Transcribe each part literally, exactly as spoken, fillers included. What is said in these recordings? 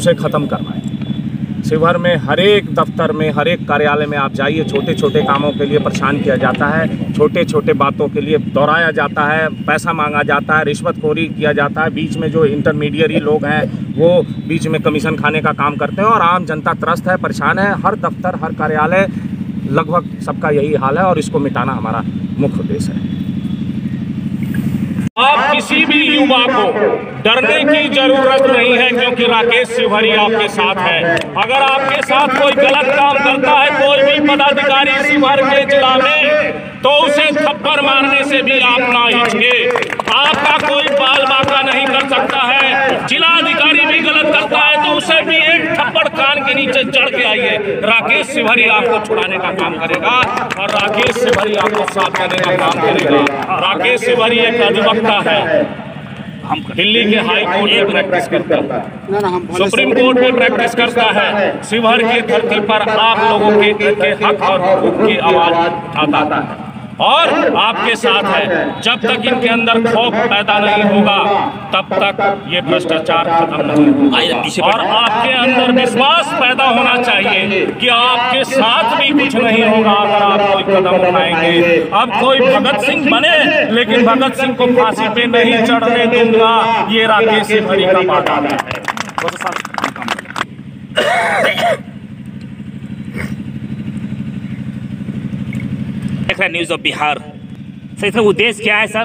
उसे ख़त्म करना है। शिवहर में हर एक दफ्तर में, हर एक कार्यालय में आप जाइए, छोटे छोटे कामों के लिए परेशान किया जाता है, छोटे छोटे बातों के लिए दोहराया जाता है, पैसा मांगा जाता है, रिश्वतखोरी किया जाता है। बीच में जो इंटरमीडियरी लोग हैं वो बीच में कमीशन खाने का काम करते हैं और आम जनता त्रस्त है, परेशान है। हर दफ्तर, हर कार्यालय, लगभग सबका यही हाल है और इसको मिटाना हमारा मुख्य उद्देश्य है। आप किसी भी युवा को डरने की जरूरत नहीं है, क्योंकि राकेश शिवहरी आपके साथ है। अगर आपके साथ कोई गलत काम करता है, कोई भी पदाधिकारी शिवहर के जिला में, तो उसे थप्पड़ मारने से भी आप ना हिचके। आपका कोई बाल बाका नहीं कर सकता है। जिला अधिकारी भी गलत करता है तो उसे भी एक थप्पड़ कान के नीचे जड़ के आइए। राकेश शिवहरी आपको छुड़ाने का काम करेगा और राकेश शिवहरी आपको साथ देने का काम करेगा। राकेश शिवहरी एक अधिवक्ता है, हम दिल्ली के हाई कोर्ट में प्रैक्टिस करता है, सुप्रीम कोर्ट में प्रैक्टिस करता है। शिवहर की धरती पर आप लोगों के, के हक और हुकूक की आवाज उठाता है और आपके साथ है। जब तक इनके अंदर खौफ पैदा नहीं होगा तब तक ये भ्रष्टाचार खत्म नहीं होगा। और आपके अंदर विश्वास पैदा होना चाहिए कि आपके साथ भी कुछ नहीं होगा अगर आप कोई कदम उठाएंगे। अब कोई भगत सिंह बने लेकिन भगत सिंह को फांसी पे नहीं चढ़ने दूंगा, ये राकेश शिवहरी का वादा है। न्यूज़ ऑफ बिहार सर, इसका उद्देश्य क्या है सर?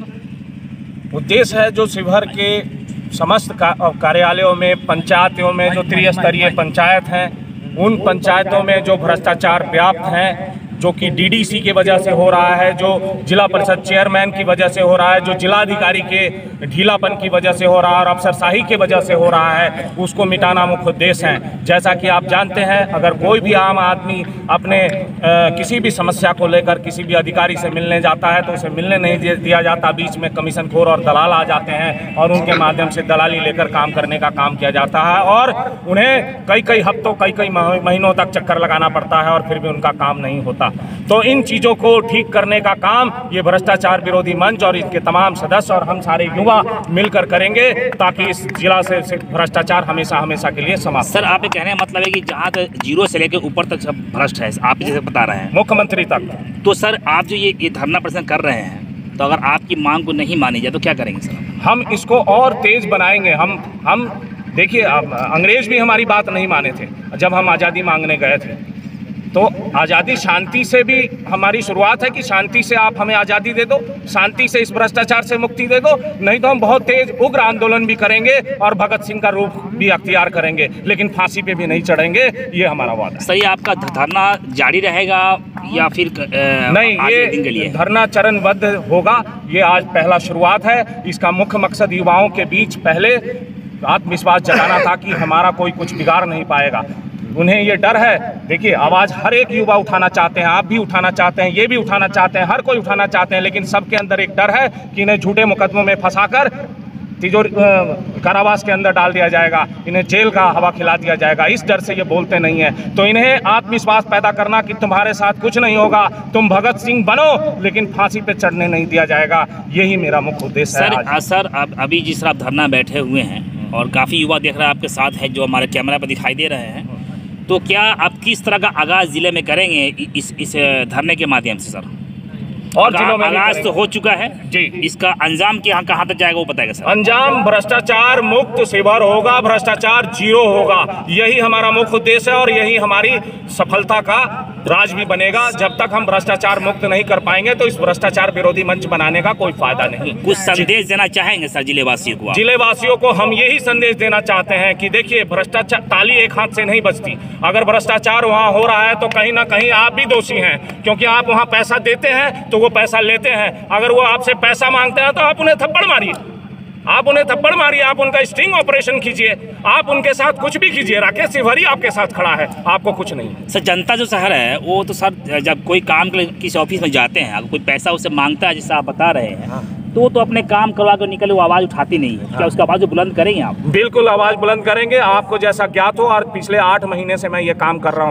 उद्देश्य है जो शिवहर के समस्त का, कार्यालयों में, पंचायतों में, जो त्रिस्तरीय पंचायत हैं, उन पंचायतों में जो भ्रष्टाचार व्याप्त हैं, जो कि डीडीसी की वजह से हो रहा है, जो जिला परिषद चेयरमैन की वजह से हो रहा है, जो जिलाधिकारी के ढीलापन की वजह से हो रहा है और अफसरशाही की वजह से हो रहा है, उसको मिटाना मुख्य उद्देश्य है। जैसा कि आप जानते हैं, अगर कोई भी आम आदमी अपने आ, किसी भी समस्या को लेकर किसी भी अधिकारी से मिलने जाता है तो उसे मिलने नहीं दिया जाता। बीच में कमीशनखोर और दलाल आ जाते हैं और उनके माध्यम से दलाली लेकर काम करने का काम किया जाता है और उन्हें कई कई हफ्तों, कई कई महीनों तक चक्कर लगाना पड़ता है और फिर भी उनका काम नहीं होता। तो इन चीज़ों को ठीक करने का काम ये भ्रष्टाचार विरोधी मंच और इसके तमाम सदस्य और हम सारे युवा मिलकर करेंगे ताकि इस जिला से, से भ्रष्टाचार हमेशा हमेशा के लिए समाप्त। सर, आप ये कहने का मतलब है कि जहाँ तक जीरो से लेकर ऊपर तक सब भ्रष्ट है, आप जैसे बता रहे हैं, मुख्यमंत्री तक। तो सर, आप जो ये, ये धरना प्रदर्शन कर रहे हैं, तो अगर आपकी मांग को नहीं मानी जाए तो क्या करेंगे सर? हम इसको और तेज बनाएंगे। हम हम देखिए, अंग्रेज भी हमारी बात नहीं माने थे जब हम आज़ादी मांगने गए थे। तो आज़ादी शांति से भी हमारी शुरुआत है कि शांति से आप हमें आज़ादी दे दो, शांति से इस भ्रष्टाचार से मुक्ति दे दो, नहीं तो हम बहुत तेज उग्र आंदोलन भी करेंगे और भगत सिंह का रूप भी अख्तियार करेंगे, लेकिन फांसी पे भी नहीं चढ़ेंगे, ये हमारा वादा है। सही, आपका धरना जारी रहेगा या फिर आ, नहीं? ये धरना चरणबद्ध होगा। ये आज पहला शुरुआत है। इसका मुख्य मकसद युवाओं के बीच पहले आत्मविश्वास जगाना था कि हमारा कोई कुछ बिगाड़ नहीं पाएगा। उन्हें ये डर है। देखिए, आवाज़ हर एक युवा उठाना चाहते हैं, आप भी उठाना चाहते हैं, ये भी उठाना चाहते हैं, हर कोई उठाना चाहते हैं, लेकिन सबके अंदर एक डर है कि इन्हें झूठे मुकदमों में फंसाकर तिजोरी कारावास के अंदर डाल दिया जाएगा, इन्हें जेल का हवा खिला दिया जाएगा। इस डर से ये बोलते नहीं है। तो इन्हें आत्मविश्वास पैदा करना कि तुम्हारे साथ कुछ नहीं होगा, तुम भगत सिंह बनो लेकिन फांसी पे चढ़ने नहीं दिया जाएगा, यही मेरा मुख्य उद्देश्य है। सर, सर अब अभी जिस तरह आप धरना बैठे हुए हैं और काफ़ी युवा देख रहे हैं आपके साथ है जो हमारे कैमरा पर दिखाई दे रहे हैं, तो क्या आप किस तरह का आगाज़ ज़िले में करेंगे इस इस धरने के माध्यम से सर? और जिलों में आगाज तो हो चुका है जी, इसका अंजाम क्या कहाँ तक जाएगा वो बताएगा सर? अंजाम भ्रष्टाचार मुक्त शिवहर होगा, भ्रष्टाचार जीरो होगा, यही हमारा मुख्य उद्देश्य है और यही हमारी सफलता का राज भी बनेगा। जब तक हम भ्रष्टाचार मुक्त नहीं कर पाएंगे तो इस भ्रष्टाचार विरोधी मंच बनाने का कोई फायदा नहीं। कुछ संदेश देना चाहेंगे सर जिले वासियों को? जिले वासियों को हम यही संदेश देना चाहते हैं कि देखिए, भ्रष्टाचार, ताली एक हाथ से नहीं बजती। अगर भ्रष्टाचार वहाँ हो रहा है तो कहीं ना कहीं आप भी दोषी हैं, क्योंकि आप वहाँ पैसा देते हैं तो वो पैसा लेते हैं। अगर वो आपसे पैसा मांगते हैं तो आप उन्हें थप्पड़ मारिए, आप उन्हें थप्पड़ मारिए, आप उनका स्टिंग ऑपरेशन कीजिए, आप उनके साथ कुछ भी कीजिए। राकेश शिवहरी आपके साथ खड़ा है, आपको कुछ नहीं है। सर, जनता जो शहर है वो तो सर जब कोई काम के लिए किसी ऑफिस में जाते हैं, अगर कोई पैसा उससे मांगता है जैसे आप बता रहे हैं, हाँ। तो वो तो अपने काम करवा कर निकले, वो आवाज़ उठाती नहीं है। हाँ। क्या उसका आवाज़ बुलंद करेंगे आप? बिल्कुल आवाज़ बुलंद करेंगे। आपको जैसा ज्ञात हो, और पिछले आठ महीने से मैं ये काम कर रहा हूँ,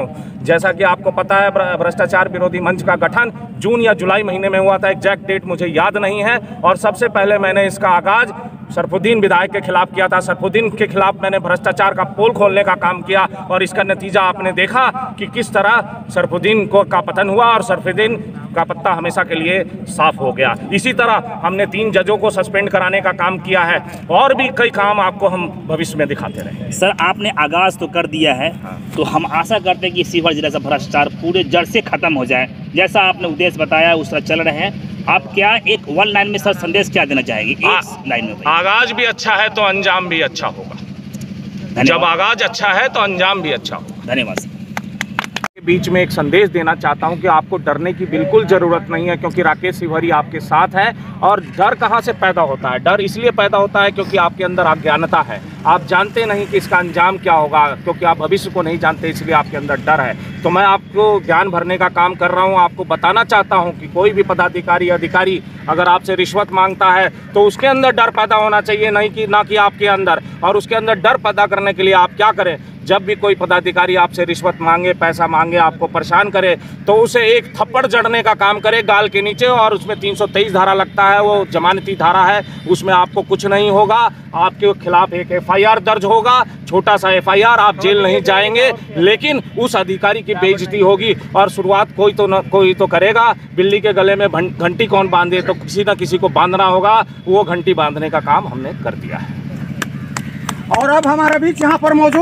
जैसा कि आपको पता है, भ्रष्टाचार विरोधी मंच का गठन जून या जुलाई महीने में हुआ था, एग्जैक्ट डेट मुझे याद नहीं है। और सबसे पहले मैंने इसका आगाज सरफुद्दीन विधायक के खिलाफ किया था। सरफुद्दीन के खिलाफ मैंने भ्रष्टाचार का पोल खोलने का काम किया और इसका नतीजा आपने देखा कि किस तरह सरफुद्दीन को का पतन हुआ और सरफुद्दीन का पत्ता हमेशा के लिए साफ हो गया। इसी तरह हमने तीन जजों को सस्पेंड कराने का काम किया है और भी कई काम आपको हम भविष्य में दिखाते रहेंगे। सर, आपने आगाज़ तो कर दिया है, तो हम आशा करते हैं कि शिवहर जिला से भ्रष्टाचार पूरे जड़ से खत्म हो जाए। जैसा आपने उद्देश्य बताया उस तरह चल रहे हैं। आप क्या एक वन लाइन में सर संदेश क्या देना चाहेंगे? एक लाइन में। आगाज भी अच्छा है तो अंजाम भी अच्छा होगा। जब आगाज अच्छा है तो अंजाम भी अच्छा होगा। धन्यवाद सर। बीच में एक संदेश देना चाहता हूं कि आपको डरने की बिल्कुल ज़रूरत नहीं है, क्योंकि राकेश शिवहरी आपके साथ है। और डर कहां से पैदा होता है? डर इसलिए पैदा होता है क्योंकि आपके अंदर अज्ञानता है। आप जानते नहीं कि इसका अंजाम क्या होगा, क्योंकि आप भविष्य को नहीं जानते, इसलिए आपके अंदर डर है। तो मैं आपको ज्ञान भरने का काम कर रहा हूं। आपको बताना चाहता हूं कि कोई भी पदाधिकारी अधिकारी अगर आपसे रिश्वत मांगता है तो उसके अंदर डर पैदा होना चाहिए, नहीं कि ना कि आपके अंदर। और उसके अंदर डर पैदा करने के लिए आप क्या करें? जब भी कोई पदाधिकारी आपसे रिश्वत मांगे, पैसा मांगे, आपको परेशान करे, तो उसे एक थप्पड़ जड़ने का काम करे गाल के नीचे। और उसमें तीन सौ तेईस धारा लगता है, वो जमानती धारा है, उसमें आपको कुछ नहीं होगा। आपके खिलाफ एक एफ आई आर दर्ज होगा, छोटा सा एफ आई आर, आप जेल नहीं जाएंगे, लेकिन उस अधिकारी की बेइज्जती होगी। और शुरुआत कोई तो न कोई तो करेगा। बिल्ली के गले में घंटी कौन बांधे? तो किसी न किसी को बांधना होगा। वो घंटी बांधने का काम हमने कर दिया है। और अब हमारे बीच यहाँ पर मौजूद,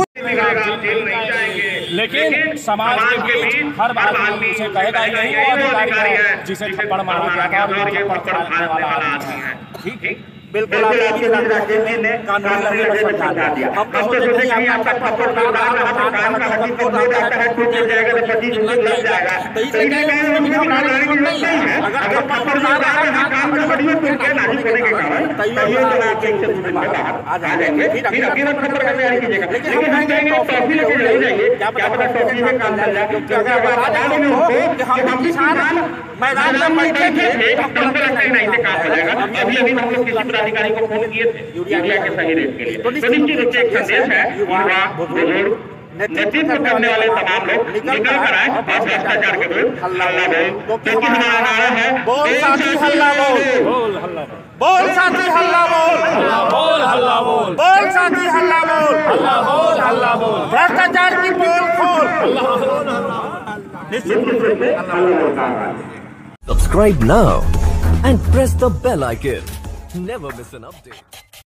लेकिन समाज के बीच हर बार आदमी उसे कहेगा यही वो अधिकारी है जिसे थप्पड़ मारा गया था और ये थप्पड़ खाने वाला आदमी है। ठीक, बिल्कुल आपने कानून लगे पर समझा दिया। हम तो सोचते हैं आपका थप्पड़ मारा है, हमको लगता है टूट जाएगा तो पच्चीस लग जाएगा। तो इसलिए कहेंगे हम नागरिक नहीं है। अगर थप्पड़ मारा है काम में बड़ी तो क्या नागरिक बनेगा कारण तैयार हो आ जाएंगे। फिर फिर अभी थप्पड़ करने वाली कीजिएगा, लेकिन हम कहेंगे टॉफी लेके ले जाइए। क्या पता टॉफी में काम चल जाए, क्योंकि अगर आगे में हो कि हम किसान मैदान में बैठे थे थप्पड़ करने नहीं से काम हो जाएगा। अभी अभी हम लोग किसी अधिकारी को फोन किए थे यूरिया के सही रेट के लिए। तो निश्चित रूप से एक संदेश है, युवा बुजुर्ग नेतृत्व करने वाले तमाम लोग निकल कर आए और भ्रष्टाचार के विरुद्ध हल्ला बोल। क्योंकि हमारा नारा है बोल साथी हल्ला बोल, बोल हल्ला बोल साथी हल्ला बोल, बोल हल्ला बोल, बोल साथी हल्ला बोल, हल्ला बोल, हल्ला बोल, भ्रष्टाचार की पोल खोल। निश्चित रूप से हल्ला बोल। Subscribe now and press the bell icon. Never miss an update.